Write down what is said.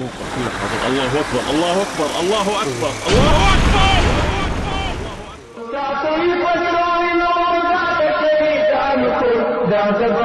موقف فيه حاضر. الله أكبر الله أكبر الله أكبر الله أكبر. تعطيك والله لو رجعت شيء عنكم